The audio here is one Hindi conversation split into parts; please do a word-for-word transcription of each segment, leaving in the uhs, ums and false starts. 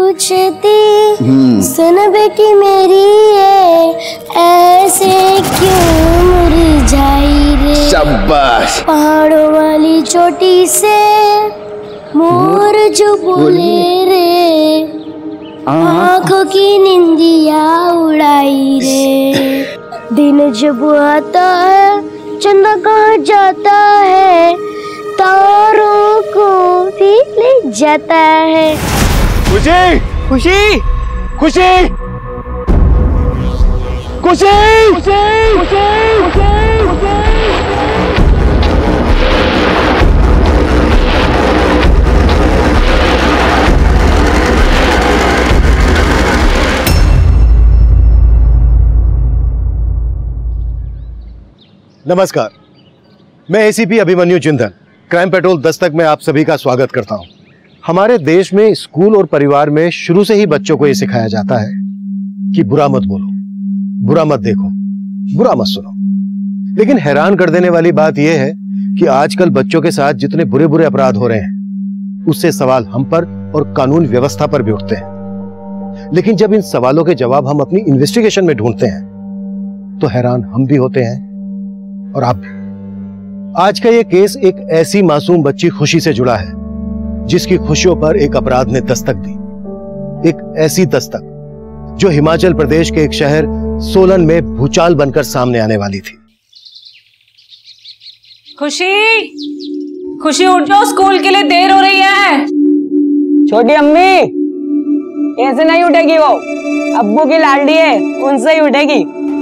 पूछती सुन बेटी मेरी ये ऐसे क्यों मुरझाई रे। शाबाश। पहाड़ों वाली चोटी से मोर जो बोले रे, आँखों की निंदिया उड़ाई रे। दिन जब आता है चंदा कहाँ जाता है, तारों को भी ले जाता है। खुशी खुशी खुशी खुशी खुशी खुशी नमस्कार, मैं एसीपी अभिमन्यु चिंतन, क्राइम पेट्रोल दस्तक में आप सभी का स्वागत करता हूं। हमारे देश में स्कूल और परिवार में शुरू से ही बच्चों को यह सिखाया जाता है कि बुरा मत बोलो, बुरा मत देखो, बुरा मत सुनो। लेकिन हैरान कर देने वाली बात यह है कि आजकल बच्चों के साथ जितने बुरे बुरे अपराध हो रहे हैं, उससे सवाल हम पर और कानून व्यवस्था पर भी उठते हैं। लेकिन जब इन सवालों के जवाब हम अपनी इन्वेस्टिगेशन में ढूंढते हैं तो हैरान हम भी होते हैं और आप भी। आज का यह केस एक ऐसी मासूम बच्ची खुशी से जुड़ा है जिसकी खुशियों पर एक अपराध ने दस्तक दी। एक ऐसी दस्तक जो हिमाचल प्रदेश के एक शहर सोलन में भूचाल बनकर सामने आने वाली थी। खुशी, खुशी उठ जाओ, स्कूल के लिए देर हो रही है। छोटी अम्मी, ऐसे नहीं उठेगी वो, अब्बू की लाडली है, उनसे ही उठेगी।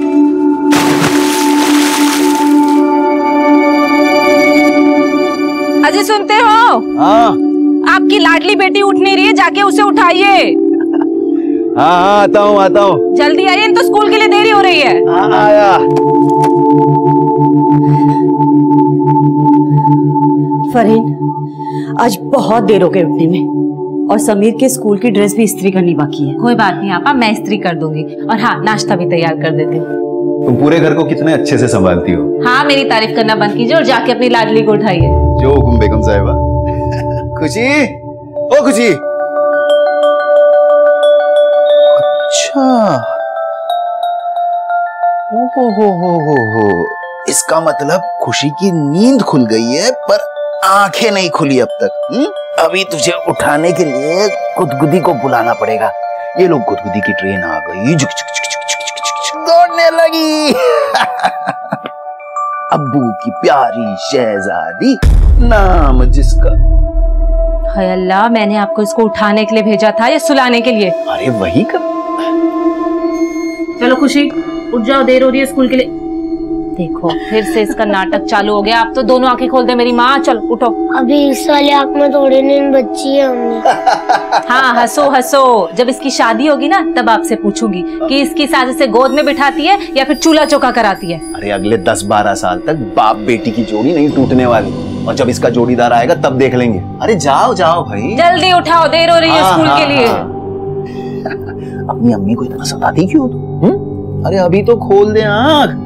अजय सुनते हो? हाँ। आपकी लाडली बेटी उठ नहीं रही है, जाके उसे उठाइए। हाँ हाँ आता हूँ आता हूँ। जल्दी आइए, तो स्कूल के लिए देरी हो रही है। हाँ आया। फरहीन, आज बहुत देर हो गई उठने में और समीर के स्कूल की ड्रेस भी इस्त्री करनी बाकी है। कोई बात नहीं आपा, मैं इस्त्री कर दूंगी और हाँ नाश्ता भी तैयार कर देती हूँ। तुम पूरे घर को कितने अच्छे से संभालती हो। हाँ मेरी तारीफ करना बंद कीजिए और जाके अपनी लाडली को उठाइए। जो हुकुम बेगम साहिबा। खुशी, ओ खुशी। अच्छा, ओ हो हो हो हो हो, इसका मतलब खुशी की नींद खुल गई है पर आंखें नहीं खुली अब तक। हुँ? अभी तुझे उठाने के लिए गुदगुदी को बुलाना पड़ेगा। ये लोग, गुदगुदी की ट्रेन आ गई, झुक झुक झुक झुक झुक झुक झुक दौड़ने लगी। अब्बू की प्यारी शहजादी, नाम जिसका। हाय अल्लाह, मैंने आपको इसको उठाने के लिए भेजा था या सुलाने के लिए? अरे वही कर। चलो खुशी उठ जाओ, देर हो रही है स्कूल के लिए। देखो फिर से इसका नाटक चालू हो गया। आप तो दोनों आंखें खोल दे मेरी माँ। चल उठो। अभी इस वाली आंख में थोड़ी नींद बच्ची है हमने। हाँ हंसो हंसो, जब इसकी शादी होगी ना तब आपसे पूछूंगी कि इसकी सास से गोद में बिठाती है या फिर चूल्हा चौका कराती है। अरे अगले दस बारह साल तक बाप बेटी की जोड़ी नहीं टूटने वाली, और जब इसका जोड़ीदार आएगा तब देख लेंगे। अरे जाओ जाओ भाई, जल्दी उठाओ, देर हो रही है स्कूल के लिए। अपनी अम्मी को इतना सताती क्यों तू? अरे अभी तो खोल दे आँख।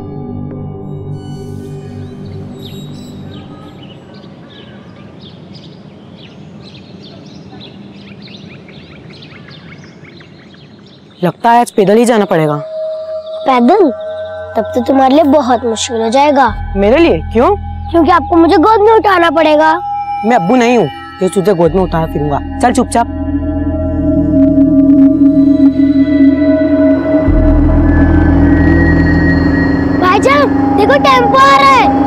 लगता है आज पैदल ही जाना पड़ेगा। पैदल? तब तो तुम्हारे लिए बहुत मुश्किल हो जाएगा। मेरे लिए? क्यों? क्योंकि आपको मुझे गोद में उठाना पड़ेगा। मैं अब्बू नहीं हूँ जो तुझे गोद में उठाया फिरूंगा। चल चुपचाप। भाईजान देखो, टेम्पो आ रहा है।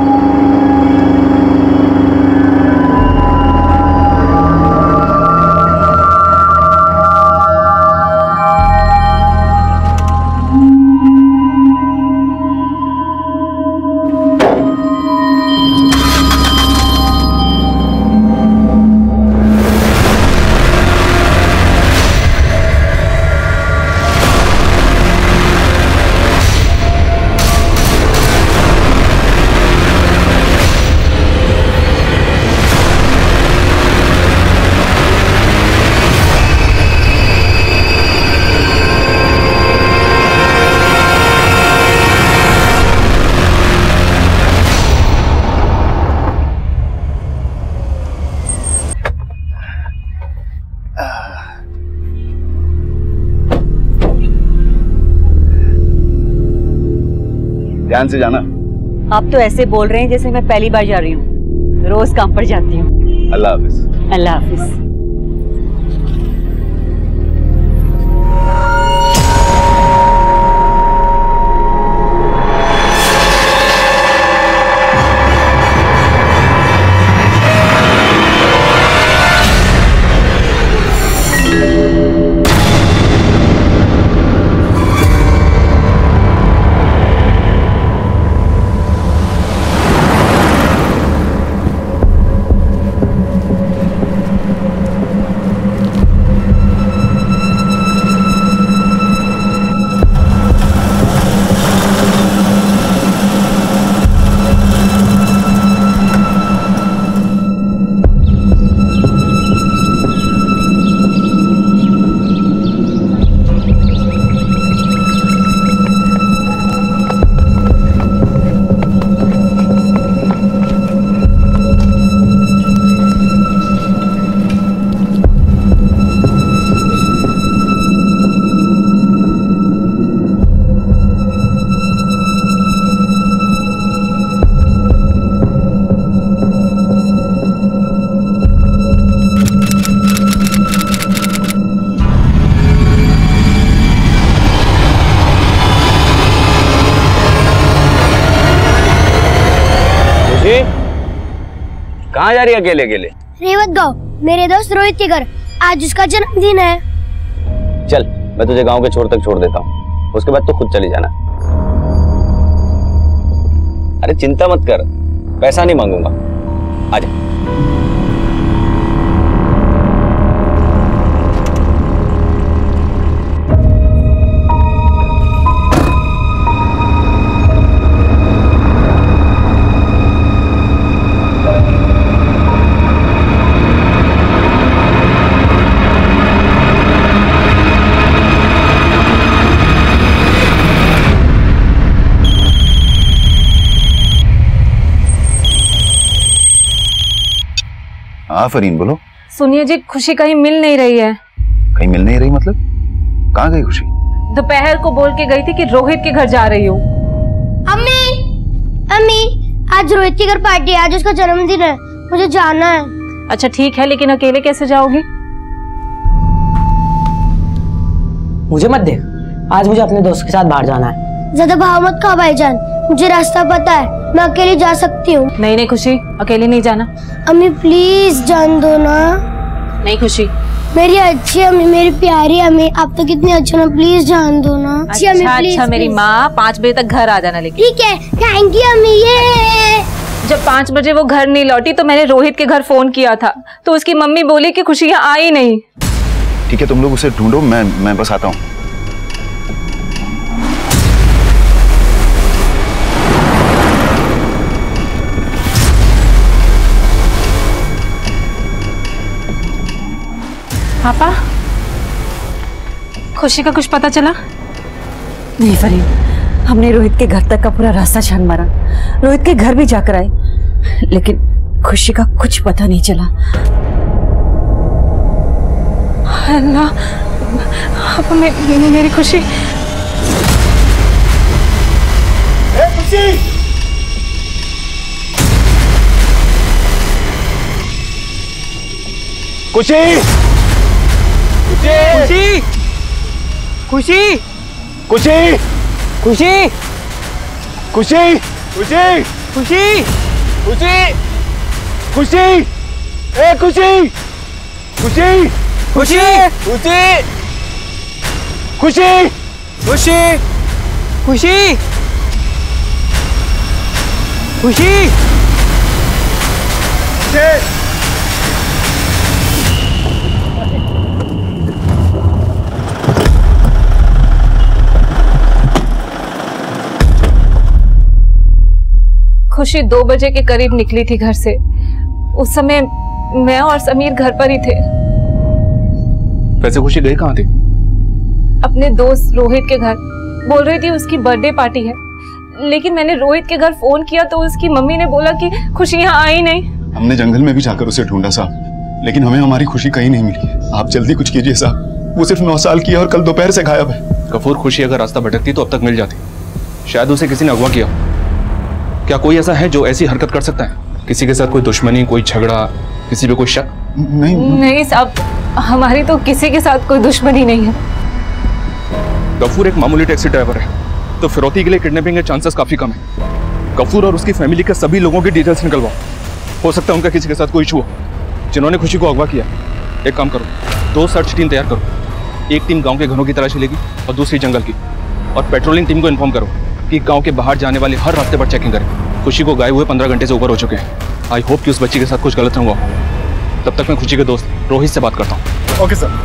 ध्यान से जाना। आप तो ऐसे बोल रहे हैं जैसे मैं पहली बार जा रही हूँ। रोज काम पर जाती हूँ। अल्लाह हाफिज। अल्लाह हाफिज। कहाँ जा रही है अकेले अकेले? रेवत गांव, मेरे दोस्त रोहित के घर। आज उसका जन्मदिन है। चल मैं तुझे गांव के छोर तक छोड़ देता हूँ, उसके बाद तो खुद चली जाना। अरे चिंता मत कर, पैसा नहीं मांगूंगा, आजा। हाँ फरीन बोलो। सुनिए जी, खुशी कहीं मिल नहीं रही है। कहीं मिल नहीं रही मतलब? कहाँ गई खुशी? दोपहर को बोल के गई थी कि रोहित के घर जा रही हूँ। अम्मी, अम्मी, आज रोहित के घर पार्टी है, आज उसका जन्मदिन है, मुझे जाना है। अच्छा ठीक है, लेकिन अकेले कैसे जाओगी? मुझे मत देख, आज मुझे अपने दोस्त के साथ बाहर जाना है। ज्यादा भाव मत खा भाईजान, मुझे रास्ता पता है, मैं अकेली जा सकती हूँ। नहीं नहीं खुशी, अकेले नहीं जाना। अम्मी प्लीज जान दो ना। नहीं खुशी। मेरी अच्छी अम्मी, मेरी प्यारी अम्मी, आप तो कितनी अच्छी ना, प्लीज जान दो ना। अच्छी अम्मी, अच्छा प्लीज, अच्छा मेरी प्लीज। माँ, पाँच बजे तक घर आ जाना। लेकिन ठीक है, थैंक यू अम्मी। ये जब पाँच बजे वो घर नहीं लौटी तो मैंने रोहित के घर फोन किया था, तो उसकी मम्मी बोली कि खुशी यहाँ आई नहीं। ठीक है तुम लोग उसे ढूंढो, मैं मैं बस आता हूँ। पापा, खुशी का कुछ पता चला? नहीं फरीन, हमने रोहित के घर तक का पूरा रास्ता छान मारा, रोहित के घर भी जाकर आए, लेकिन खुशी का कुछ पता नहीं चला। अल्लाह, अब मे, मे, मेरी खुशी। ए, खुशी! खुशी! खुशी, खुशी, खुशी! खुशी, खुशी! खुशी! खुशी, खुशी! खुशी! ए खुशी! खुशी! खुशी, खुशी, खुशी! खुशी, खुशी, खुशी। खुशी दो बजे के करीब निकली थी घर से। उस समय मैं और समीर घर पर ही थे। वैसे खुशी गई कहाँ थी? अपने दोस्त रोहित के घर, बोल रही थी उसकी बर्थडे पार्टी है, लेकिन मैंने रोहित के घर फोन किया तो उसकी मम्मी ने बोला कि खुशी यहाँ आई नहीं। हमने जंगल में भी जाकर उसे ढूंढा साहब, लेकिन हमें हमारी खुशी कहीं नहीं मिली। आप जल्दी कुछ कीजिए साहब, वो सिर्फ नौ साल की है और कल दोपहर से गायब है। गफूर, खुशी अगर रास्ता भटकती तो अब तक मिल जाती, शायद उसे किसी ने अगवा किया। क्या कोई ऐसा है जो ऐसी हरकत कर सकता है? किसी के साथ कोई दुश्मनी, कोई झगड़ा, किसी पे कोई शक? नहीं नहीं साहब, हमारी तो किसी के साथ कोई दुश्मनी नहीं है। गफूर एक मामूली टैक्सी ड्राइवर है, तो फिरौती के लिए किडनैपिंग के चांसेस काफी कम है। गफूर और उसकी फैमिली के सभी लोगों की डिटेल्स निकलवाओ। हो सकता है उनका किसी के साथ कोई इशू हो, जिन्होंने खुशी को अगवा किया। एक काम करो, दो सर्च टीम तैयार करो। एक टीम गांव के घरों की तलाशी लेगी और दूसरी जंगल की। और पेट्रोलिंग टीम को इन्फॉर्म करो कि गांव के बाहर जाने वाले हर रास्ते पर चेकिंग करें। खुशी को गायब हुए पंद्रह घंटे से ऊपर हो चुके हैं। आई होप कि उस बच्ची के साथ कुछ गलत ना हुआ। तब तक मैं खुशी के दोस्त रोहित से बात करता हूँ। Okay sir.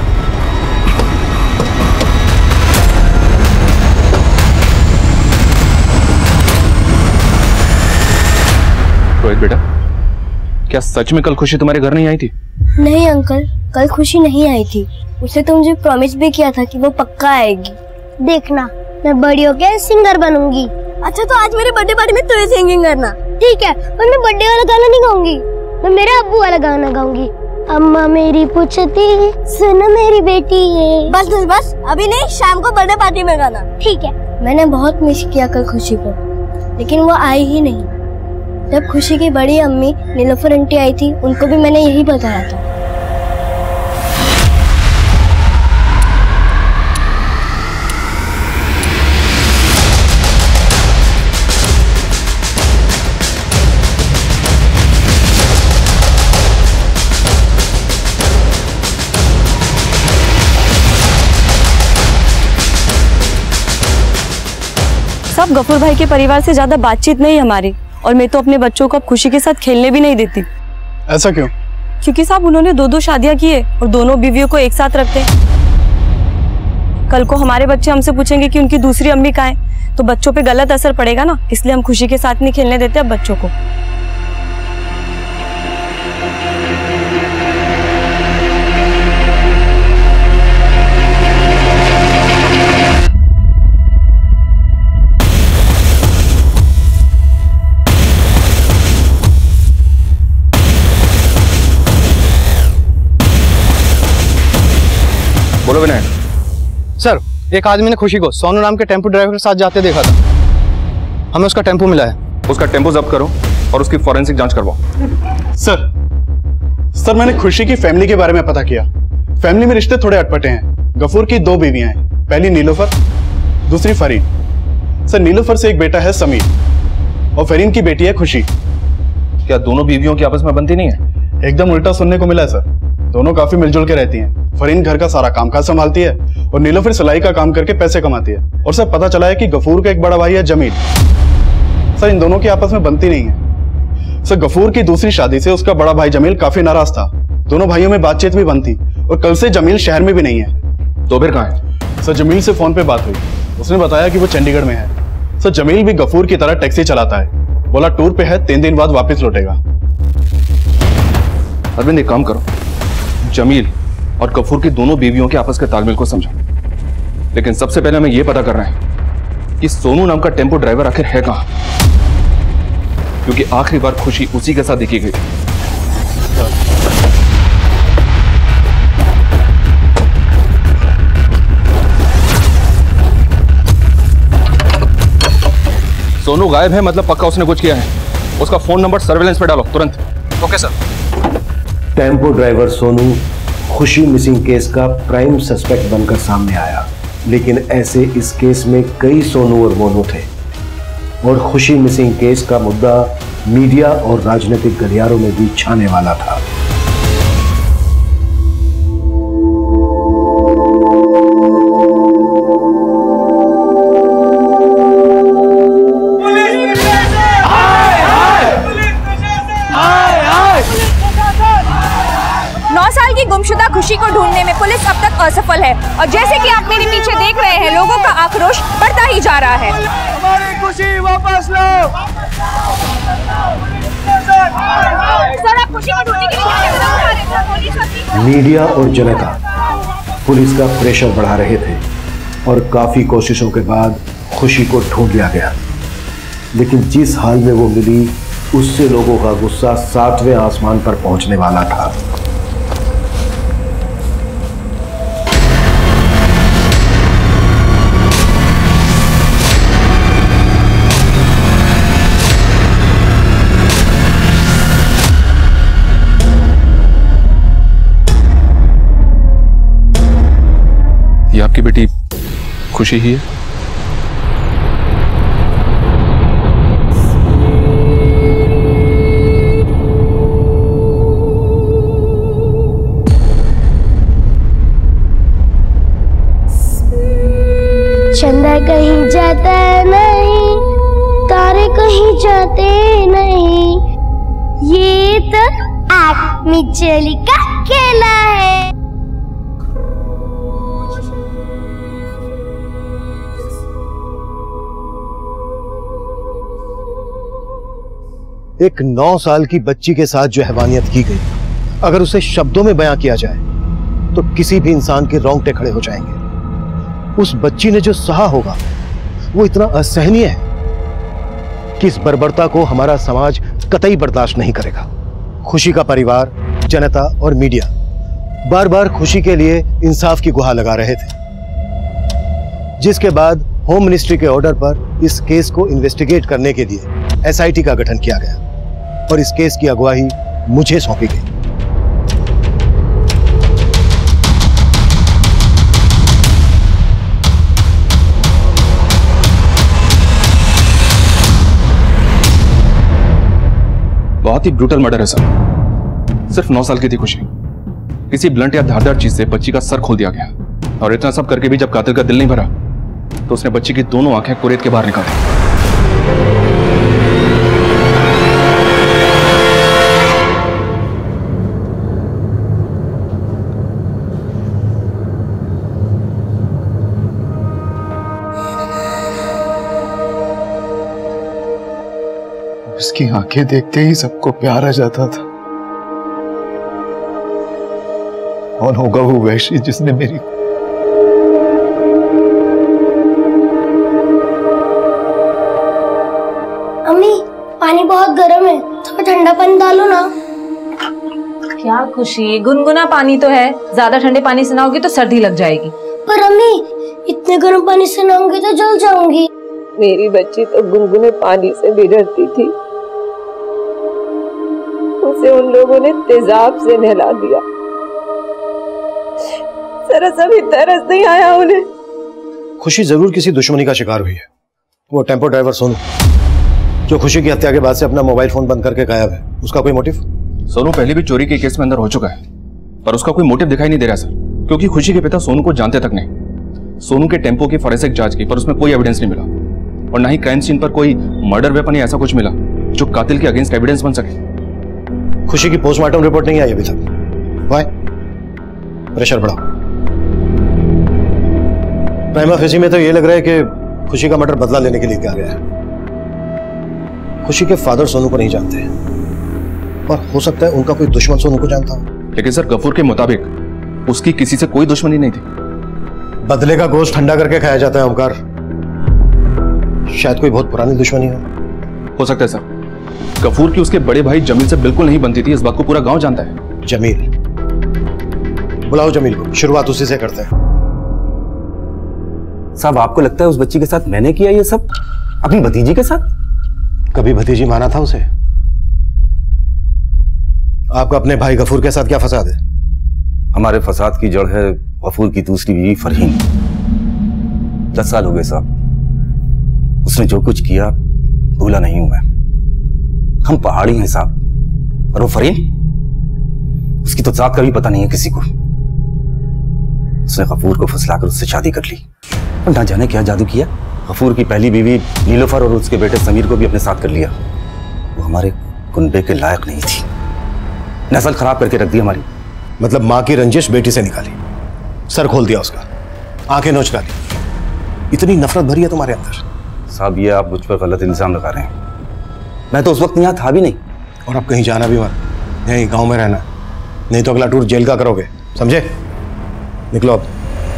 रोहित बेटा, क्या सच में कल खुशी तुम्हारे घर नहीं आई थी? नहीं अंकल, कल खुशी नहीं आई थी। उसे तो मुझे प्रॉमिस भी किया था कि वो पक्का आएगी। देखना, मैं बड़ी होकर सिंगर बनूंगी। अच्छा, तो आज मेरे बर्थडे पार्टी में तू ही सिंगिंग करना। ठीक है, पर मैं बर्थडे वाला गाना नहीं गाऊंगी, मैं मेरे अब्बू वाला गाना गाऊंगी। अम्मा मेरी पूछती सुन मेरी बेटी है। बस बस बस, अभी नहीं, शाम को बर्थडे पार्टी में गाना। ठीक है। मैंने बहुत मिस किया कल खुशी को, लेकिन वो आई ही नहीं। जब खुशी की बड़ी अम्मी नीलोफर आंटी आई थी, उनको भी मैंने यही बताया था। सब गफूर भाई के परिवार से ज्यादा बातचीत नहीं हमारी, और मैं तो अपने बच्चों को अब खुशी के साथ खेलने भी नहीं देती। ऐसा क्यों? क्योंकि साहब उन्होंने दो दो शादियां की है और दोनों बीवियों को एक साथ रखते हैं। कल को हमारे बच्चे हमसे पूछेंगे कि उनकी दूसरी अम्मी कहाँ है, तो बच्चों पे गलत असर पड़ेगा ना। इसलिए हम खुशी के साथ नहीं खेलने देते अब बच्चों को। बोलो विनायक। सर, एक आदमी ने खुशी को सोनू नाम के टेम्पो ड्राइवर के साथ जाते देखा था। हमें उसका टेम्पो मिला है। उसका टेम्पो जब्त करो और उसकी फॉरेंसिक जांच करवाओ। सर सर मैंने खुशी की फैमिली के बारे में पता किया। फैमिली में रिश्ते थोड़े अटपटे हैं। गफूर की दो बीवियां हैं, पहली नीलोफर, दूसरी फरीन। सर, नीलोफर से एक बेटा है समीर और फरीन की बेटी है खुशी। क्या दोनों बीवियों की आपस में बनती नहीं है? एकदम उल्टा सुनने को मिला है सर। दोनों काफी मिलजुल के रहती हैं। फरीन घर का सारा कामकाज संभालती है और नीलोफर सिलाई का काम करके पैसे कमाती है। और सर, पता चला है कि गफूर का एक बड़ा भाई है जमील। सर, इन दोनों की आपस में बनती नहीं है। सर, गफूर की दूसरी शादी से उसका बड़ा भाई जमील काफी नाराज था। दोनों भाइयों में बातचीत भी बंद थी और कल से जमील शहर में भी नहीं है। तो फिर कहाँ है? सर, जमील से फोन पे बात हुई। उसने बताया कि वो चंडीगढ़ में है। सर, जमील भी गफूर की तरह टैक्सी चलाता है। बोला टूर पे है, तीन दिन बाद वापस लौटेगा। अरविंद, एक काम करो, जमील और गफूर की दोनों बीवियों के आपस के तालमेल को समझो। लेकिन सबसे पहले हमें यह पता करना है कि सोनू नाम का टेम्पो ड्राइवर आखिर है कहां, क्योंकि आखिरी बार खुशी उसी के साथ देखी गई। सोनू गायब है, मतलब पक्का उसने कुछ किया है। उसका फोन नंबर सर्वेलेंस पे डालो तुरंत। Okay sir. Tempo driver Sonu Khushi missing case का प्राइम सस्पेक्ट बनकर सामने आया, लेकिन ऐसे इस केस में कई सोनू और मोनू थे और खुशी मिसिंग केस का मुद्दा मीडिया और राजनीतिक गलियारों में भी छाने वाला था। नौ साल की गुमशुदा खुशी को ढूंढने में पुलिस अब तक असफल है और जैसे कि आप मेरे पीछे देख रहे हैं, लोगों का आक्रोश बढ़ता ही जा रहा है। हमारी खुशी वापस लो। सर, आप खुशी को ढूंढने के लिए क्या कदम उठा रहे थे? पुलिस मीडिया और जनता पुलिस का प्रेशर बढ़ा रहे थे और काफी कोशिशों के बाद खुशी को ढूंढ लिया गया, लेकिन जिस हाल में वो मिली उससे लोगों का गुस्सा सातवें आसमान पर पहुंचने वाला था। आपकी बेटी खुशी ही है? चंदा कहीं जाता नहीं, तारे कहीं जाते नहीं, ये तो आग मिचली का खेला है। एक नौ साल की बच्ची के साथ जो हैवानियत की गई, अगर उसे शब्दों में बयां किया जाए तो किसी भी इंसान के रोंगटे खड़े हो जाएंगे। उस बच्ची ने जो सहा होगा वो इतना असहनीय है कि इस बर्बरता को हमारा समाज कतई बर्दाश्त नहीं करेगा। खुशी का परिवार, जनता और मीडिया बार बार खुशी के लिए इंसाफ की गुहार लगा रहे थे, जिसके बाद होम मिनिस्ट्री के ऑर्डर पर इस केस को इन्वेस्टिगेट करने के लिए एस आई टी का गठन किया गया और इस केस की अगुवाई मुझे सौंपी गई। बहुत ही ब्रूटल मर्डर है सर। सिर्फ नौ साल की थी खुशी, किसी ब्लंट या धारदार चीज से बच्ची का सर खोल दिया गया और इतना सब करके भी जब कातिल का दिल नहीं भरा तो उसने बच्ची की दोनों आंखें कुरेद के बाहर निकाली। उसकी आंखें देखते ही सबको प्यार आ जाता था। कौन होगा वो वैशी जिसने मेरी अम्मी, पानी बहुत गर्म है, थोड़ा ठंडा पानी डालो ना। क्या खुशी, गुनगुना पानी तो है, ज्यादा ठंडे पानी से नहाओगी तो सर्दी लग जाएगी। पर अम्मी, इतने गर्म पानी से नहाऊंगी तो जल जाऊंगी। मेरी बच्ची तो गुनगुने पानी से भी डरती थी, उसे उन लोगों ने तेजाब से नहला दिया। सरस अभी तरस नहीं आया उन्हें। खुशी जरूर किसी दुश्मनी का शिकार हुई है। वो टेम्पो ड्राइवर सोनू, जो खुशी की हत्या के बाद से अपना मोबाइल फोन बंद करके गायब है, उसका कोई मोटिव? सोनू पहले भी चोरी के केस में अंदर हो चुका है, पर उसका कोई मोटिव दिखाई नहीं दे रहा सर, क्योंकि खुशी के पिता सोनू को जानते तक नहीं। सोनू के टेम्पो की फॉरेंसिक जांच की, पर उसमें कोई एविडेंस नहीं मिला और ना ही क्राइम सीन पर कोई मर्डर वेपन या ऐसा कुछ मिला जो कातिल के अगेंस्ट एविडेंस बन सके। खुशी की पोस्टमार्टम रिपोर्ट नहीं आई अभी तक। वाई? प्रेशर बढ़ाओ। प्राइमा फेसी में तो ये लग रहा है कि खुशी का मर्डर बदला लेने के लिए किया गया है। खुशी के फादर सोनू को नहीं जानते, और हो सकता है उनका कोई दुश्मन सोनू को जानता हो। लेकिन सर गफूर के मुताबिक उसकी किसी से कोई दुश्मनी नहीं थी। बदले का गोश्त ठंडा करके खाया जाता है ओमकार, शायद कोई बहुत पुरानी दुश्मनी हो। हो सकता है सर। गफूर की उसके बड़े भाई जमील से बिल्कुल नहीं बनती थी, इस बात को पूरा गांव जानता है। जमील? बुलाओ जमील को, शुरुआत उसी से करते हैं। साहब, आपको लगता है उस बच्ची के साथ मैंने किया ये सब? अपनी भतीजी के साथ? कभी भतीजी माना था उसे? आपका अपने भाई गफूर के साथ क्या फसाद है? हमारे फसाद की जड़ है गफूर की दूसरी बीवी फरहीन। दस साल हो गए साहब, उसने जो कुछ किया भूला नहीं हूं मैं। हम पहाड़ी हैं साहब, और वो फरहीन, उसकी तो जात का भी पता नहीं है किसी को। उसने गफूर को फुसलाकर उससे शादी कर ली और ना जाने क्या जादू किया। गफूर की पहली बीवी नीलोफर और उसके बेटे समीर को भी अपने साथ कर लिया। वो हमारे कुनबे के लायक नहीं थी, नस्ल खराब करके रख दी हमारी। मतलब माँ की रंजिश बेटी से निकाली, सर खोल दिया उसका, आंखें नोच डाली। इतनी नफरत भरी है तुम्हारे अंदर? साहब, ये आप मुझ पर गलत इल्जाम लगा रहे हैं। मैं तो उस वक्त यहाँ था भी नहीं। और अब कहीं जाना भी मत, यहीं गांव में रहना, नहीं तो अगला टूर जेल का करोगे, समझे? निकलो अब।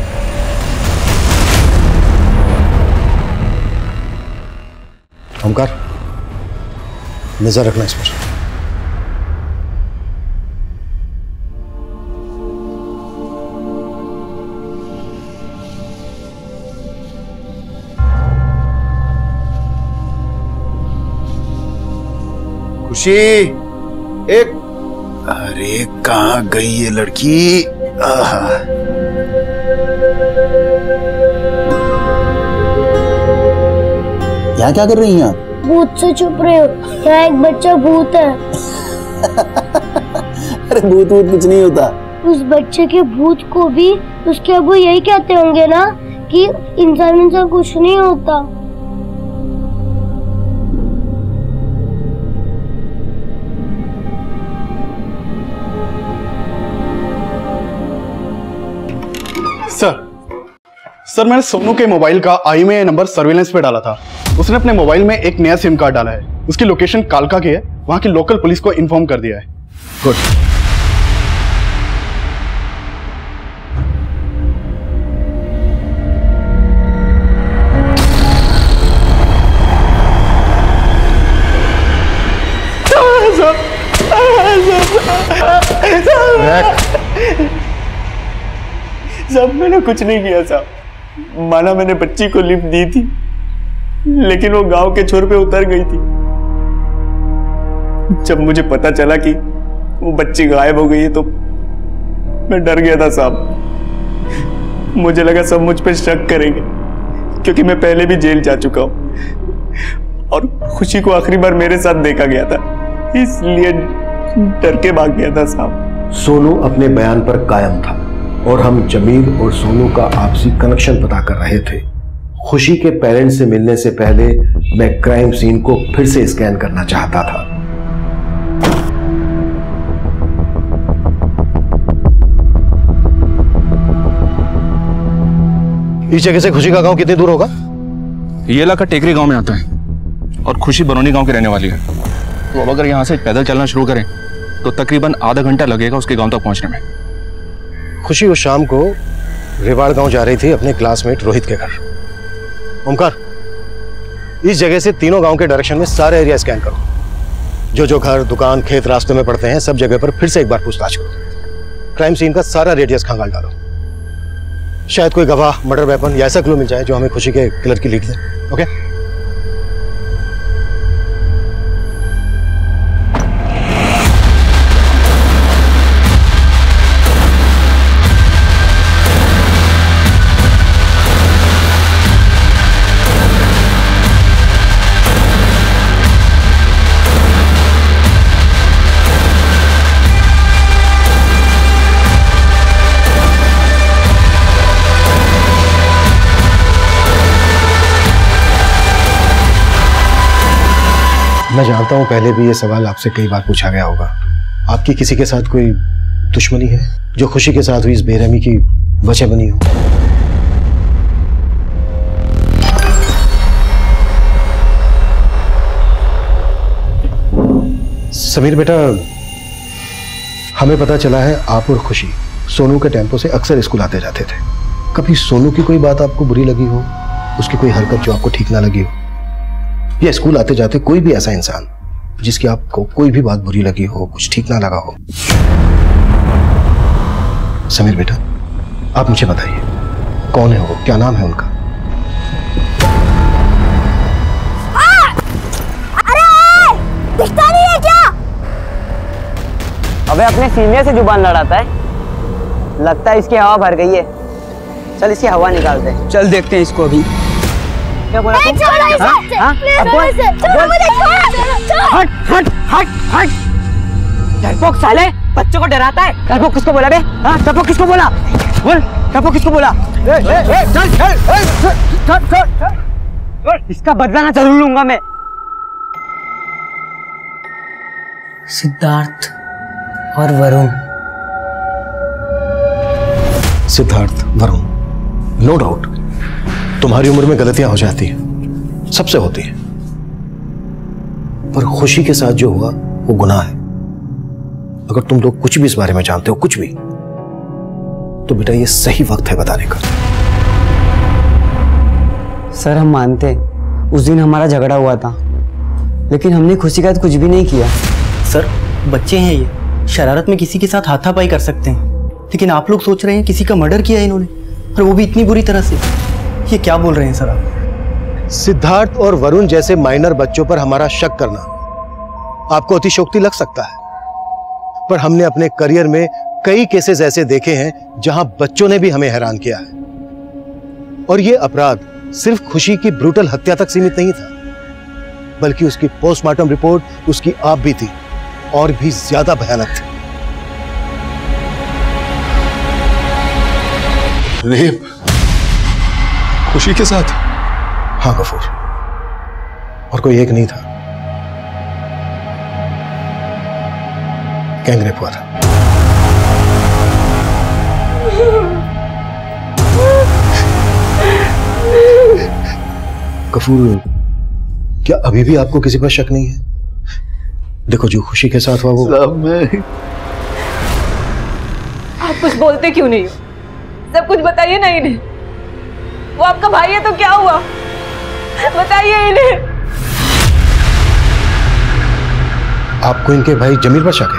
ओमकार, नजर रखना इस पर। खुशी, एक अरे कहाँ गई ये लड़की? आहा। यहाँ क्या कर रही हैं आप? भूत से छुप रहे हो, यहाँ एक बच्चा भूत है। अरे भूत भूत कुछ नहीं होता। उस बच्चे के भूत को भी उसके अबू यही कहते होंगे ना कि इंसान इंसान कुछ नहीं होता। सर सर मैंने सोनू के मोबाइल का आईएमईआई नंबर सर्विलेंस पे डाला था। उसने अपने मोबाइल में एक नया सिम कार्ड डाला है। उसकी लोकेशन कालका की है, वहां की लोकल पुलिस को इन्फॉर्म कर दिया है। गुड। साहब मैंने कुछ नहीं किया साहब। माना मैंने बच्ची को लिफ्ट दी थी, लेकिन वो गांव के छोर पे उतर गई थी। जब मुझे पता चला कि वो बच्ची गायब हो गई है तो मैं डर गया था साहब। मुझे लगा सब मुझ पे शक करेंगे, क्योंकि मैं पहले भी जेल जा चुका हूं और खुशी को आखिरी बार मेरे साथ देखा गया था, इसलिए डर के भाग गया था साहब। सोनू अपने बयान पर कायम था और हम जमील और सोनू का आपसी कनेक्शन पता कर रहे थे। खुशी के पेरेंट्स से मिलने से पहले मैं क्राइम सीन को फिर से स्कैन करना चाहता था। इस जगह से खुशी का गांव कितनी दूर होगा? ये इलाका टेकरी गांव में आता है और खुशी बरौनी गांव की रहने वाली है। तो अब अगर यहाँ से पैदल चलना शुरू करें तो तकरीबन आधा घंटा लगेगा उसके गांव तक पहुंचने में। खुशी उस शाम को रेवाड़ गांव जा रही थी अपने क्लासमेट रोहित के घर। ओमकार, इस जगह से तीनों गांव के डायरेक्शन में सारे एरिया स्कैन करो। जो जो घर, दुकान, खेत रास्ते में पड़ते हैं, सब जगह पर फिर से एक बार पूछताछ करो। क्राइम सीन का सारा रेडियस खंगाल डालो। शायद कोई गवाह, मर्डर वेपन या ऐसा क्लू मिल जाए जो हमें खुशी के किलर की लीड दे। ओके? मैं जानता हूं पहले भी ये सवाल आपसे कई बार पूछा गया होगा। आपकी किसी के साथ कोई दुश्मनी है जो खुशी के साथ हुई इस बेरहमी की वजह बनी हो? समीर बेटा, हमें पता चला है आप और खुशी सोनू के टेम्पो से अक्सर स्कूल आते जाते थे। कभी सोनू की कोई बात आपको बुरी लगी हो, उसकी कोई हरकत जो आपको ठीक ना लगी हो? या स्कूल आते जाते कोई भी ऐसा इंसान जिसकी आपको कोई भी बात बुरी लगी हो, कुछ ठीक ना लगा हो? समीर बेटा, आप मुझे बताइए, कौन है वो, क्या नाम है उनका? अरे दिखता नहीं है क्या? अबे अपने सीनियर से जुबान लड़ाता है, लगता है इसकी हवा भर गई है। चल इसकी हवा निकालते हैं। चल देखते हैं इसको अभी। क्या बोला तू? हाँ? हाँ? अब बोल, अब बोल। हट हट हट हट। डरपोक साले, बच्चों को डराता है। डरपोक किसको बोला बे? हाँ? डरपोक किसको बोला? बोल, डरपोक किसको बोला? ए, ए, ए, चल चल, चल चल चल। इसका बदला ना जरूर लूंगा मैं। सिद्धार्थ और वरुण। सिद्धार्थ, वरुण, नो डाउट तुम्हारी उम्र में गलतियां हो जाती हैं, सबसे होती हैं, पर खुशी के साथ जो हुआ वो गुनाह है। अगर तुम लोग कुछ भी इस बारे में जानते हो, कुछ भी, तो बेटा ये सही वक्त है बताने का। सर हम मानते हैं उस दिन हमारा झगड़ा हुआ था, लेकिन हमने खुशी का कुछ भी नहीं किया। सर बच्चे हैं ये, शरारत में किसी के साथ हाथापाई कर सकते हैं, लेकिन आप लोग सोच रहे हैं किसी का मर्डर किया है इन्होंने, और वो भी इतनी बुरी तरह से। ये क्या बोल रहे हैं सर आप? सिद्धार्थ और वरुण जैसे माइनर बच्चों पर हमारा शक करना आपको अतिशयोक्ति लग सकता है, पर हमने अपने करियर में कई केसेस ऐसे देखे हैं जहां बच्चों ने भी हमें हैरान किया है। और यह अपराध सिर्फ खुशी की ब्रूटल हत्या तक सीमित नहीं था। बल्कि उसकी पोस्टमार्टम रिपोर्ट उसकी आप भी थी, और भी ज्यादा भयानक थी। रेप खुशी के साथ? हाँ गफूर, और कोई एक नहीं था, गैंग रेप हुआ था। गफूर, क्या अभी भी आपको किसी पर शक नहीं है? देखो, जो खुशी के साथ हुआ वो मैं... आप कुछ बोलते क्यों नहीं हो? सब कुछ बताइए ना इन्हें। वो आपका भाई है तो क्या हुआ, बताइए इन्हें। आपको इनके भाई जमील पर शक है?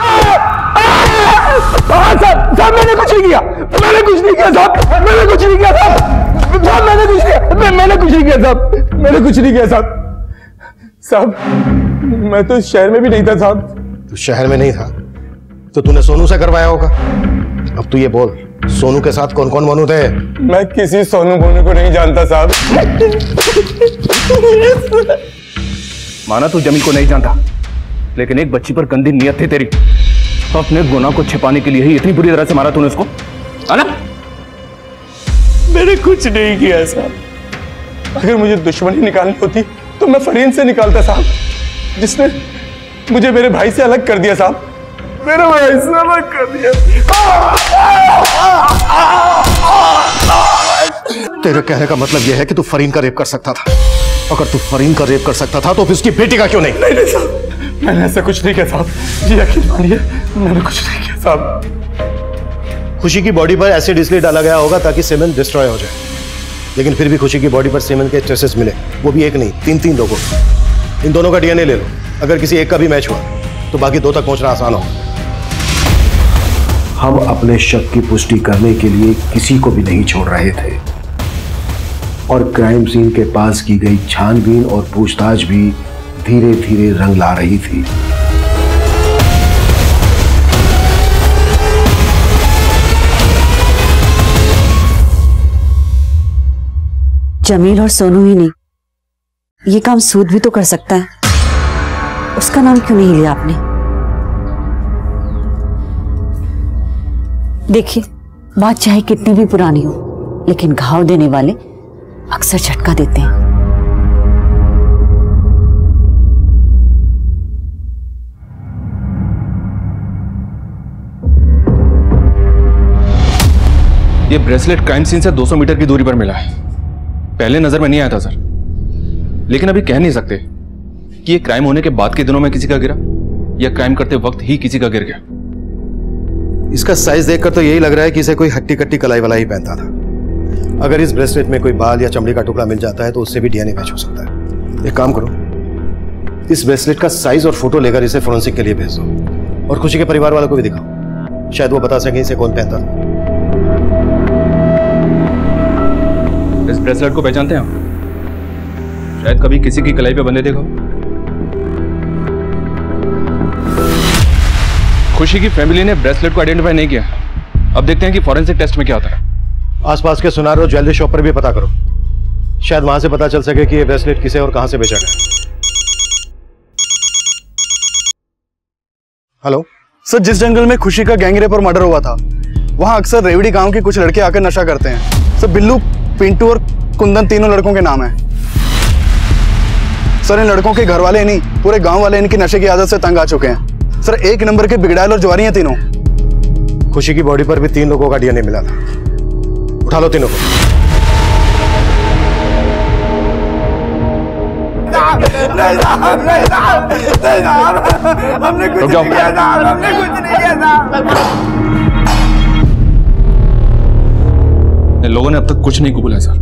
साहब, साहब मैंने कुछ नहीं किया, मैंने कुछ नहीं किया साहब, मैंने कुछ नहीं किया साहब, साहब मैंने कुछ नहीं, मैंने कुछ नहीं किया साहब, मैंने कुछ नहीं किया साहब। साहब मैं तो शहर में भी नहीं था साहब। तू शहर में नहीं था तो तूने सोनू से करवाया होगा। अब तू ये बोल, सोनू के साथ कौन कौन मोनू थे? मैं किसी सोनू मोनू को नहीं जानता साहब। माना तू जमील को नहीं जानता, लेकिन एक बच्ची पर गंदी नियत थी तेरी। अपने गुनाह को छिपाने के लिए ही इतनी बुरी तरह से मारा तूने उसको, है ना? मैंने कुछ नहीं किया साहब। अगर मुझे दुश्मनी निकालनी होती तो मैं फरीन से निकालता साहब, जिसने मुझे मेरे भाई से अलग कर दिया साहब, मेरे भाई से अलग कर दिया। तेरे कहने का मतलब यह है कि तू फरीन का रेप कर सकता था। अगर तू फरीन का रेप कर सकता था तो फिर उसकी बेटी का क्यों नहीं? नहीं नहीं साहब, मैंने ऐसा कुछ नहीं किया साहब, जी यकीन मानिए, मैंने कुछ नहीं किया साहब। खुशी की बॉडी पर एसिड इसलिए डाला गया होगा ताकि सीमेन डिस्ट्रॉय हो जाए, लेकिन फिर भी खुशी की बॉडी पर सीमेन के ट्रेसेस मिले, वो भी एक नहीं, तीन तीन लोगों। इन दोनों का डीएनए ले लो, अगर किसी एक का भी मैच हुआ तो बाकी दो तक पहुंचना आसान होगा। हम अपने शक की पुष्टि करने के लिए किसी को भी नहीं छोड़ रहे थे, और क्राइम सीन के पास की गई छानबीन और पूछताछ भी धीरे धीरे रंग ला रही थी। जमील और सोनू ही नहीं, ये काम सूद भी तो कर सकता है। उसका नाम क्यों नहीं लिया आपने? देखिए, बात चाहे कितनी भी पुरानी हो, लेकिन घाव देने वाले अक्सर झटका देते हैं। ये ब्रेसलेट क्राइम सीन से दो सौ मीटर की दूरी पर मिला है। पहले नजर में नहीं आया था सर, लेकिन अभी कह नहीं सकते कि ये क्राइम होने के बाद के दिनों में किसी का गिरा या क्राइम करते वक्त ही किसी का गिर गया। इसका साइज देखकर तो यही लग रहा है कि इसे कोई हट्टी कट्टी कलाई वाला ही पहनता था। अगर इस ब्रेसलेट में कोई बाल या चमड़ी का टुकड़ा मिल जाता है तो उससे भी डीएनए मैच हो सकता है। एक काम करो, इस ब्रेसलेट का साइज और फोटो लेकर इसे फोरेंसिक के लिए भेज दो, और खुशी के परिवार वालों को भी दिखाओ, शायद वो बता सकें इसे कौन पहनता था। इस ब्रेसलेट को पहचानते हैं आप? शायद कभी किसी की कलाई पे बंधे देखो। खुशी की फैमिली ने ब्रेसलेट को आइडेंटिफाई नहीं किया। अब देखते हैं कि फॉरेंसिक टेस्ट में क्या होता है। आसपास के सुनार और ज्वेलरी शॉप पर भी पता करो, शायद वहां से पता चल सके कि ये ब्रेसलेट किसे और कहां से बेचा गया। हेलो सर, जिस जंगल में खुशी का गैंग रेप और मर्डर हुआ था, वहां अक्सर रेवड़ी गांव के कुछ लड़के आकर नशा करते हैं। सर बिल्लू, पिंटू और कुंदन तीनों लड़कों के नाम है। सर इन लड़कों के घर वाले नहीं, पूरे गांव वाले इनकी नशे की आदत से तंग आ चुके हैं। सर एक नंबर के बिगड़ैल और ज्वारी हैं तीनों। खुशी की बॉडी पर भी तीन लोगों का डीएनए मिला था। उठा लो तीनों को। नहीं साहब, नहीं साहब, नहीं साहब, हमने कुछ नहीं किया साहब, हमने कुछ नहीं किया साहब। लोगों ने अब तक कुछ नहीं कबूला सर।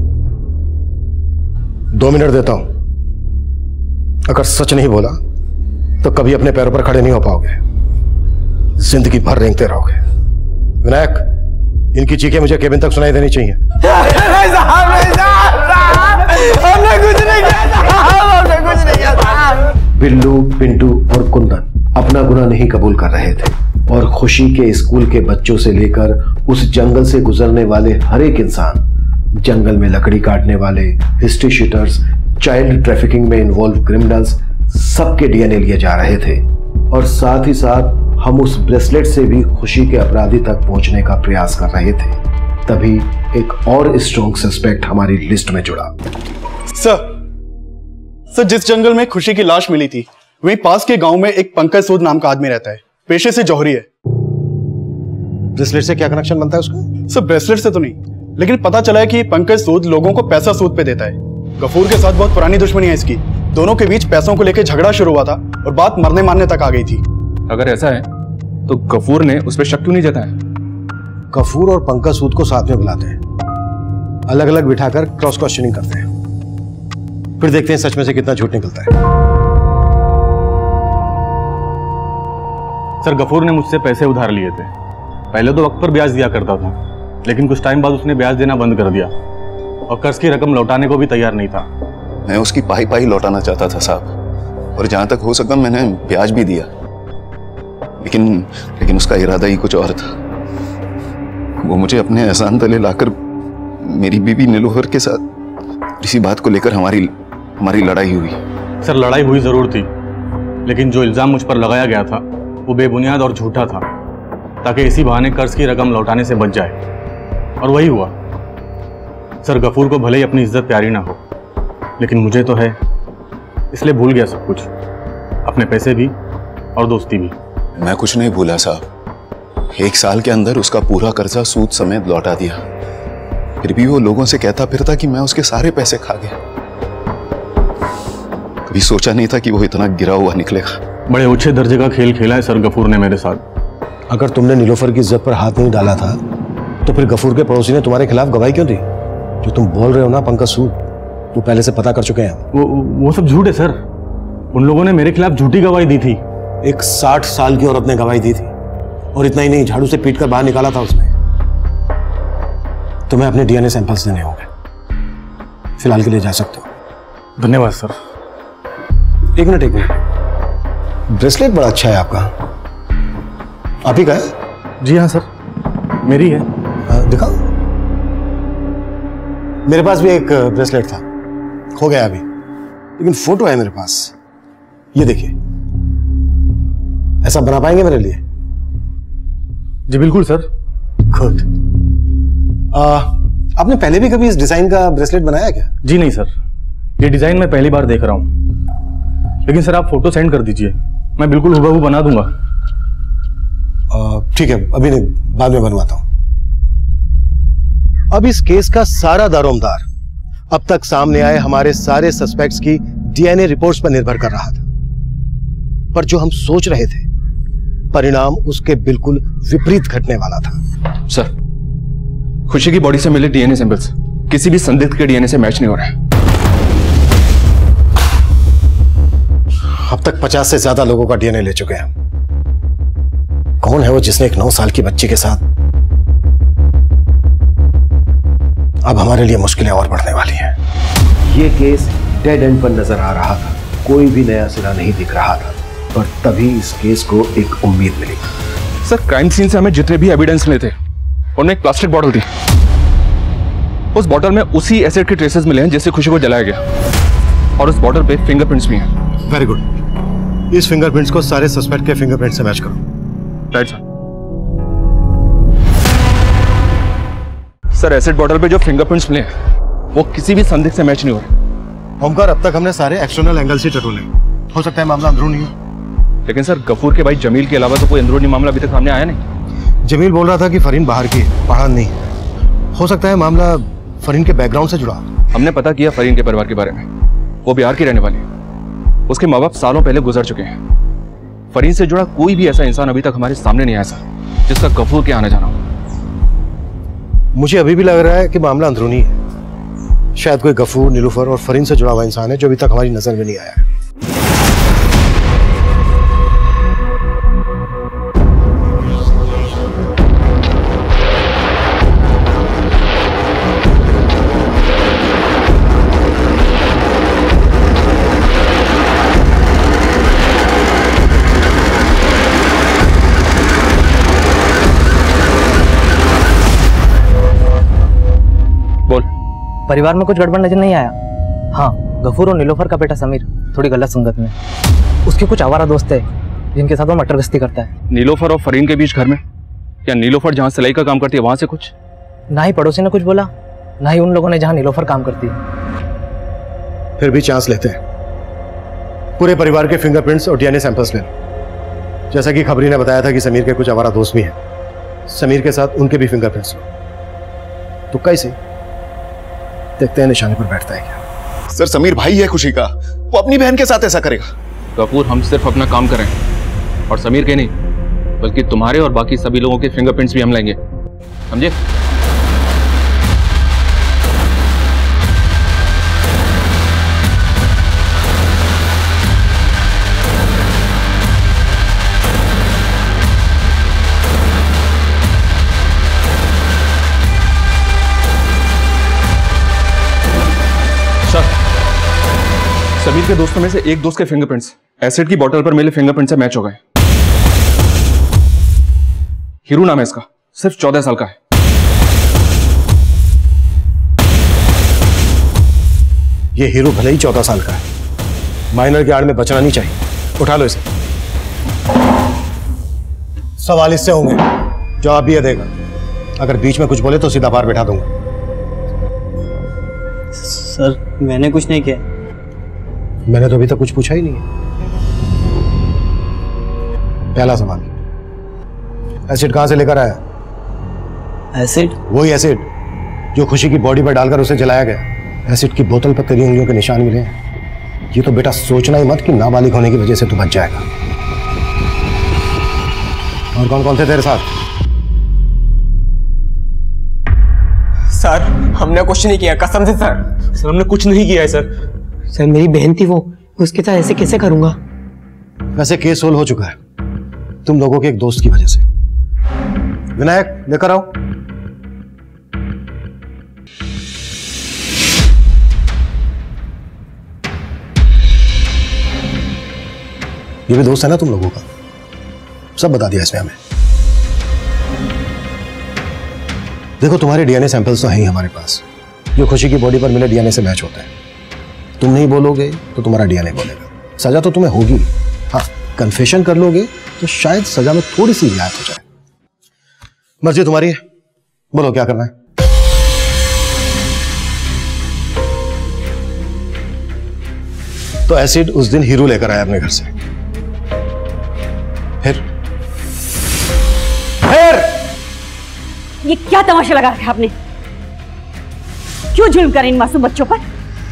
दो मिनट देता हूं, अगर सच नहीं बोला तो कभी अपने पैरों पर खड़े नहीं हो पाओगे, जिंदगी भर रेंगते रहोगे। विनायक, इनकी चीखें मुझे केबिन तक सुनाई देनी चाहिए। नहीं साहब, नहीं साहब, हमने कुछ नहीं किया साहब, हमने कुछ नहीं किया साहब। बिल्लू, पिंटू और कुंदन अपना गुनाह नहीं कबूल कर रहे थे, और खुशी के स्कूल के बच्चों से लेकर उस जंगल से गुजरने वाले हर एक इंसान, जंगल में लकड़ी काटने वाले, हिस्ट्री शीटर्स, चाइल्ड ट्रैफिकिंग में इन्वॉल्व क्रिमिनल्स सबके डीएनए लिए जा रहे थे और साथ ही साथ हम उस ब्रेसलेट से भी खुशी के अपराधी तक पहुंचने का प्रयास कर रहे थे। तभी एक और स्ट्रॉन्ग सस्पेक्ट हमारी लिस्ट में जुड़ा। सर सर जिस जंगल में खुशी की लाश मिली थी वहीं पास के गांव में एक पंकज सूद नाम का आदमी रहता है। पेशे से जौहरी है। ब्रेसलेट से क्या कनेक्शन बनता है उसका? सर ब्रेसलेट से तो नहीं, लेकिन पता चला है कि पंकज सूद लोगों को पैसा सूद पे देता है। गफूर के साथ बहुत पुरानी दुश्मनी है इसकी। दोनों के बीच पैसों को लेकर झगड़ा शुरू हुआ था और बात मरने मारने तक आ गई थी। अगर ऐसा है तो गफूर ने उस पर शक क्यों नहीं जताया? गफूर और पंकज सूद को साथ में बुलाते हैं, अलग अलग बिठाकर क्रॉस क्वेश्चनिंग करते हैं, फिर देखते हैं सच में से कितना झूठ निकलता है। सर गफूर ने मुझसे पैसे उधार लिए थे। पहले तो वक्त पर ब्याज दिया करता था, लेकिन कुछ टाइम बाद उसने ब्याज देना बंद कर दिया और कर्ज की रकम लौटाने को भी तैयार नहीं था। मैं उसकी पाई पाई लौटाना चाहता था साहब, और जहां तक हो सका मैंने ब्याज भी दिया, लेकिन लेकिन उसका इरादा ही कुछ और था। वो मुझे अपने एहसान तले लाकर मेरी बीवी नीलोफर के साथ इसी बात को लेकर हमारी हमारी लड़ाई हुई। सर लड़ाई हुई जरूर थी, लेकिन जो इल्जाम मुझ पर लगाया गया था वो बेबुनियाद और झूठा था, ताकि इसी बहाने कर्ज की रकम लौटाने से बच जाए, और वही हुआ। सर गफूर को भले ही अपनी इज्जत प्यारी ना हो, लेकिन मुझे तो है, इसलिए भूल गया सब कुछ, अपने पैसे भी और दोस्ती भी। मैं कुछ नहीं भूला साहब। एक साल के अंदर उसका पूरा कर्जा सूद समेत लौटा दिया। फिर भी वो लोगों से कहता फिरता कि मैं उसके सारे पैसे खा गया। कभी सोचा नहीं था कि वो इतना गिरा हुआ निकलेगा। बड़े ऊंचे दर्जे का खेल खेला है सर गफूर ने मेरे साथ। अगर तुमने नीलोफर की इज्जत पर हाथ नहीं डाला था तो फिर गफूर के पड़ोसी ने तुम्हारे खिलाफ गवाही क्यों दी? जो तुम बोल रहे हो ना पंकज सूद, वो पहले से पता कर चुके हैं। वो वो सब झूठ है सर। उन लोगों ने मेरे खिलाफ झूठी गवाही दी थी। एक साठ साल की औरत ने गवाही दी थी, और इतना ही नहीं, झाड़ू से पीट कर बाहर निकाला था उसने। तुम्हें अपने डीएनए सैंपल्स देने होंगे। फिलहाल के लिए जा सकते हो। धन्यवाद सर। एक मिनट एक मिनट, ब्रेसलेट बड़ा अच्छा है आपका। आप ही का है? जी हाँ सर, मेरी है। आ, दिखाओ। मेरे पास भी एक ब्रेसलेट था, खो गया अभी, लेकिन फोटो है मेरे पास। ये देखिए, ऐसा बना पाएंगे मेरे लिए? जी बिल्कुल सर। गुड। आपने पहले भी कभी इस डिजाइन का ब्रेसलेट बनाया क्या? जी नहीं सर, ये डिजाइन मैं पहली बार देख रहा हूं, लेकिन सर आप फोटो सेंड कर दीजिए, मैं बिल्कुल हुबहू बना दूंगा। ठीक है, अभी नहीं, बाद में बनवाता हूं। अब इस केस का सारा दारोमदार अब तक सामने आए हमारे सारे सस्पेक्ट्स की डीएनए रिपोर्ट्स पर निर्भर कर रहा था, पर जो हम सोच रहे थे परिणाम उसके बिल्कुल विपरीत घटने वाला था। सर, खुशी की बॉडी से मिले डीएनए सैंपल्स किसी भी संदिग्ध के डीएनए से मैच नहीं हो रहा है। अब तक पचास से ज्यादा लोगों का डीएनए ले चुके हैं। कौन है वो जिसने एक नौ साल की बच्ची के साथ? अब हमारे लिए मुश्किलें और बढ़ने वाली हैं। ये केस डेड एंड पर नजर आ रहा था, कोई भी नया सिरा नहीं दिख रहा था, पर तभी इस केस को एक उम्मीद मिली। सर, क्राइम सीन से हमें जितने भी एविडेंस मिले थे उनमें एक प्लास्टिक बॉटल थी। उस बॉटल में उसी एसिड के ट्रेसेस मिले हैं जिससे खुशी को जलाया गया, और उस बॉटल पे फिंगरप्रिंट्स भी हैं। Very good. इस फिंगरप्रिंट्स को सारे सस्पेक्ट के फिंगरप्रिंट से मैच करो। Right sir. Sir, acid bottle पे जो फिंगरप्रिंट्स मिले हैं वो किसी भी संदिग्ध से मैच नहीं हो रहे। ओमकार, अब तक हमने सारे एक्सटर्नल एंगल से टटोले, हो सकता है मामला अंदरूनी हो। लेकिन सर, गफूर के भाई जमील के अलावा तो कोई अंदरूनी मामला अभी तक सामने आया नहीं। जमील बोल रहा था कि फरीन बाहर की है, पढ़ा नहीं। हो सकता है मामला फरीन के बैकग्राउंड से जुड़ा। हमने पता किया फरीन के परिवार के बारे में, वो बिहार की रहने वाली है। उसके माँ बाप सालों पहले गुजर चुके हैं। फरीन से जुड़ा कोई भी ऐसा इंसान अभी तक हमारे सामने नहीं आया सर जिसका गफूर के आने जाना हो। मुझे अभी भी लग रहा है कि मामला अंदरूनी है। शायद कोई गफूर, नीलूफर और फरीन से जुड़ा हुआ इंसान है जो अभी तक हमारी नजर में नहीं आया है। परिवार में कुछ गड़बड़ नजर नहीं आया? हाँ, गफूर और नीलोफर का बेटा समीर थोड़ी गलत संगत में, उसके कुछ आवारा दोस्त है जिनके साथ वो मटर गश्ती करता है। नीलोफर और फरीन के बीच घर में? क्या नीलोफर जहाँ सिलाई का काम करती है वहां से कुछ? ना ही पड़ोसी ने कुछ बोला, ना ही उन लोगों ने जहाँ नीलोफर काम करती है। फिर भी चांस लेते हैं, पूरे परिवार के फिंगरप्रिंट्स और डीएनए सैंपल्स ले। जैसा कि खबरी ने बताया था कि समीर के कुछ आवारा दोस्त भी हैं, समीर के साथ उनके भी फिंगरप्रिंट्स लो। तो कैसे देखते हैं निशाने पर बैठता है क्या। सर समीर भाई है खुशी का, वो अपनी बहन के साथ ऐसा करेगा? कपूर, हम सिर्फ अपना काम करें और समीर के नहीं बल्कि तुम्हारे और बाकी सभी लोगों के फिंगरप्रिंट्स भी हम लेंगे, समझे? समीर के दोस्तों में से एक दोस्त के फिंगरप्रिंट्स एसिड की बोतल पर मिले फिंगरप्रिंट से मैच हो गए। हीरू नाम है इसका, सिर्फ चौदह साल का है। ये हीरू भले ही चौदह साल का है, माइनर के आड़ में बचना नहीं चाहिए। उठा लो इसे। सवाल इससे होंगे, जवाब भी ये देगा। अगर बीच में कुछ बोले तो सीधा बाहर बैठा दूंगा। सर मैंने कुछ नहीं किया। मैंने तो अभी तक कुछ पूछा ही नहीं है। पहला सवाल, एसिड कहां से लेकर आया? एसिड? वही एसिड जो खुशी की बॉडी पर डालकर उसे जलाया गया। एसिड की बोतल पर तेरी उंगलियों के निशान मिले हैं। ये तो बेटा सोचना ही मत कि नाबालिग होने की वजह से तू बच जाएगा। और कौन कौन थे तेरे साथ? सर हमने कुछ नहीं किया, कसम से सर। सर हमने कुछ नहीं किया है सर। सर मेरी बहन थी वो, उसके साथ ऐसे कैसे करूंगा? वैसे केस सोल्व हो चुका है तुम लोगों के एक दोस्त की वजह से। विनायक लेकर आओ। ये भी दोस्त है ना तुम लोगों का? सब बता दिया इसमें हमें। देखो तुम्हारे डीएनए सैंपल्स तो हैं ही हमारे पास, जो खुशी की बॉडी पर मिले डीएनए से मैच होते हैं। तुम नहीं बोलोगे तो तुम्हारा डीएनए बोलेगा। सजा तो तुम्हें होगी, हाँ कन्फेशन कर लोगे तो शायद सजा में थोड़ी सी रियायत हो जाए। मर्जी तुम्हारी है, बोलो क्या करना है। तो एसिड उस दिन हीरू लेकर आया अपने घर से। फिर फिर ये क्या तमाशा लगा रखा आपने? क्यों जुल्म करें इन मासूम बच्चों पर?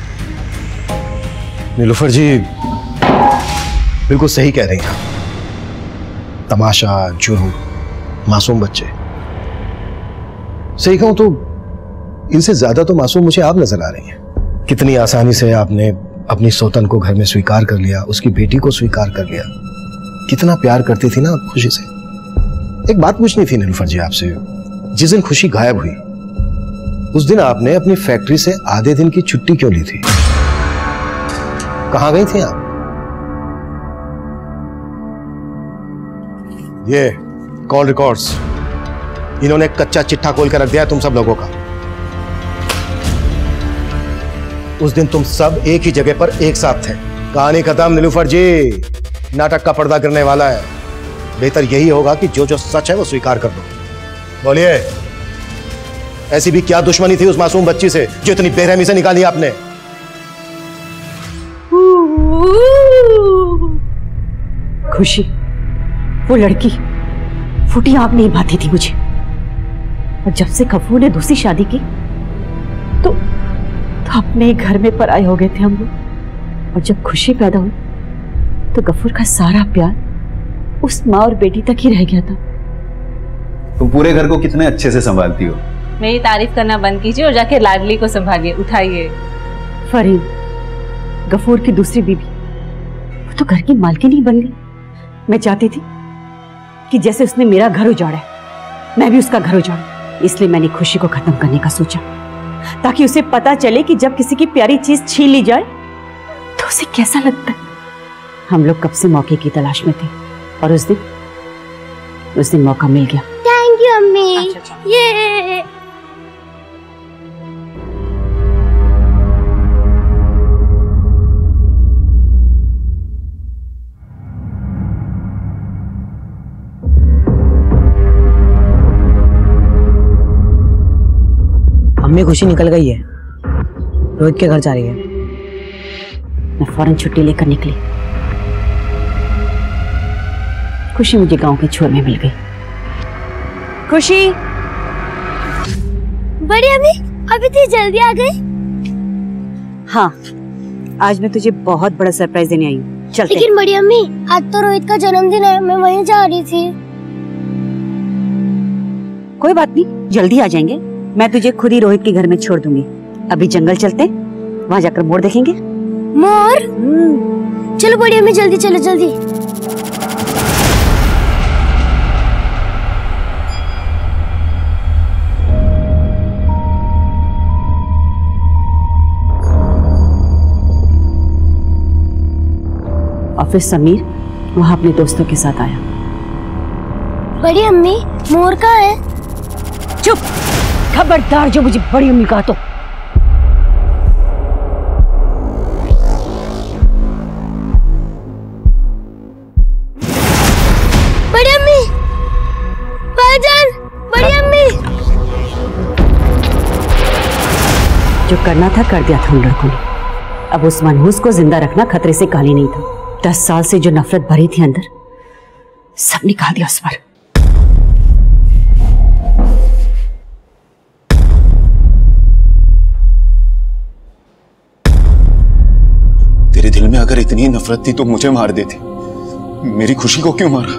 नीलूफर जी बिल्कुल सही कह रही हैं। तमाशा, जुर्म, मासूम बच्चे। सही कहूं तो इनसे ज्यादा तो मासूम मुझे आप नजर आ रही हैं। कितनी आसानी से आपने अपनी सौतन को घर में स्वीकार कर लिया, उसकी बेटी को स्वीकार कर लिया। कितना प्यार करती थी ना आप खुशी से। एक बात पूछनी थी नीलूफर जी आपसे, जिस दिन खुशी गायब हुई उस दिन आपने अपनी फैक्ट्री से आधे दिन की छुट्टी क्यों ली थी? कहां गई थी आप? ये कॉल रिकॉर्ड्स इन्होंने कच्चा चिट्ठा खोल कर रख दिया तुम सब लोगों का। उस दिन तुम सब एक ही जगह पर एक साथ थे। कहानी खत्म नीलूफर जी, नाटक का पर्दा गिरने वाला है। बेहतर यही होगा कि जो जो सच है वो स्वीकार कर दो। बोलिए, ऐसी भी क्या दुश्मनी थी उस मासूम बच्ची से जो इतनी बेरहमी से निकाली आपने? खुशी, वो लड़की फूटी आंख नहीं भाती थी मुझे। और जब से गफूर ने दूसरी शादी की तो, तो अपने घर में पराए हो गए थे हम लोग। और जब खुशी पैदा हुई तो गफूर का सारा प्यार उस माँ और बेटी तक ही रह गया था। तुम पूरे घर को कितने अच्छे से संभालती हो। मेरी तारीफ करना बंद कीजिए और जाके लाडली को संभालिए, उठाइए। फरीन, गफूर की दूसरी बीबी, वो तो घर की मालकिन ही बन गई। मैं चाहती थी कि जैसे उसने मेरा घर उजाड़ा है मैं भी उसका घर उजाड़ूं। इसलिए मैंने खुशी को खत्म करने का सोचा, ताकि उसे पता चले कि जब किसी की प्यारी चीज छीन ली जाए तो उसे कैसा लगता है। हम लोग कब से मौके की तलाश में थे और उस दिन उस दिन मौका मिल गया। थैंक यू अम्मी। ये अम्मी खुशी निकल गई है, रोहित के घर जा रही है। मैं फौरन छुट्टी लेकर निकली। खुशी मुझे गांव के छोर में मिल गई। खुशी, बड़ी अम्मी अभी इतनी जल्दी आ गई? हाँ, आज मैं तुझे बहुत बड़ा सरप्राइज देने आई हूँ। चलते। लेकिन बड़ी अम्मी, आज तो रोहित का जन्मदिन है, मैं वहीं जा रही थी। कोई बात नहीं, जल्दी आ जाएंगे। मैं तुझे खुद ही रोहित के घर में छोड़ दूंगी। अभी जंगल चलते, वहाँ जाकर मोर देखेंगे। मोर? चलो बड़ी अम्मी, जल्दी चलो जल्दी। और फिर समीर वहाँ अपने दोस्तों के साथ आया। बड़ी अम्मी, मोर कहाँ है? चुप! खबरदार जो मुझे बड़ी अम्मी कहा तो। बड़ी अम्मी, भाईजान, बड़ी अम्मी। जो करना था कर दिया था उन लड़कों ने। अब उस मनहूस को जिंदा रखना खतरे से खाली नहीं था। दस साल से जो नफरत भरी थी अंदर, सब निकाल दिया उस पर। तेरे दिल में अगर इतनी नफरत थी तो मुझे मार देती। मेरी खुशी को क्यों मारा?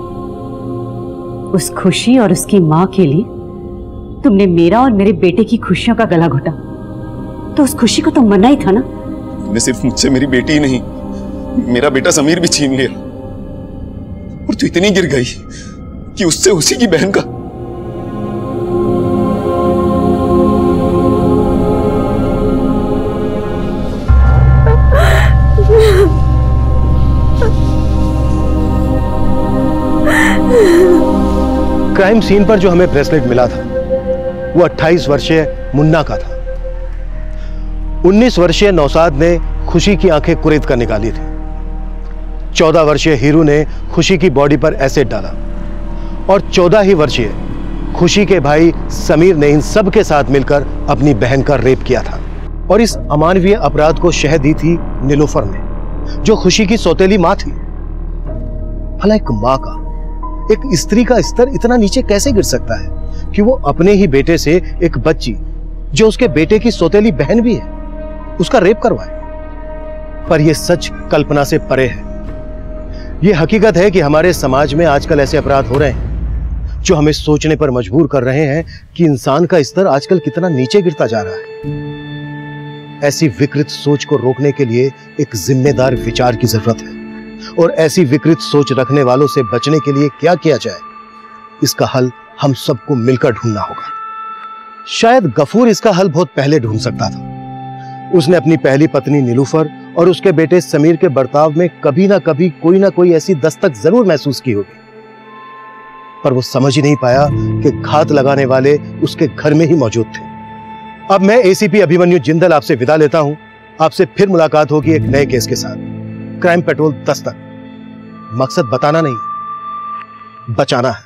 उस खुशी और उसकी माँ के लिए तुमने मेरा और मेरे बेटे की खुशियों का गला घोटा, तो उस खुशी को तो मरना ही था ना। तुमने सिर्फ मुझसे मेरी बेटी ही नहीं, मेरा बेटा समीर भी छीन लिया। और तू इतनी गिर गई कि उससे उसी की बहन का। क्राइम सीन पर जो हमें ब्रेसलेट मिला था वो अट्ठाईस वर्षीय मुन्ना का था। उन्नीस वर्षीय नौसाद ने खुशी की आंखें कुरेद कर निकाली थी। चौदह वर्षीय हीरू ने खुशी की बॉडी पर एसिड डाला और चौदह ही वर्षीय खुशी के भाई समीर ने इन सब के साथ मिलकर अपनी बहन का रेप किया था। और इस अमानवीय अपराध को शह दी थी नीलोफर ने, जो खुशी की सौतेली मां थी। भला एक मां का, एक स्त्री का स्तर इतना नीचे कैसे गिर सकता है कि वो अपने ही बेटे से एक बच्ची, जो उसके बेटे की सौतेली बहन भी है, उसका रेप करवाए। पर यह सच कल्पना से परे है। यह हकीकत है कि हमारे समाज में आजकल ऐसे अपराध हो रहे हैं जो हमें सोचने पर मजबूर कर रहे हैं कि इंसान का स्तर आजकल कितना नीचे गिरता जा रहा है। ऐसी विकृत सोच को रोकने के लिए एक जिम्मेदार विचार की जरूरत है, और ऐसी विकृत सोच रखने वालों से बचने के लिए क्या किया जाए, इसका हल हम सबको मिलकर ढूंढना होगा। शायद गफूर इसका हल बहुत पहले ढूंढ सकता था। उसने अपनी पहली पत्नी नीलूफर और उसके बेटे समीर के बर्ताव में कभी ना कभी कोई ना कोई ऐसी दस्तक जरूर महसूस की होगी, पर वो समझ ही नहीं पाया कि घात लगाने वाले उसके घर में ही मौजूद थे। अब मैं एसीपी अभिमन्यु जिंदल आपसे विदा लेता हूं। आपसे फिर मुलाकात होगी एक नए केस के साथ। क्राइम पेट्रोल दस्तक, मकसद बताना नहीं, बचाना है।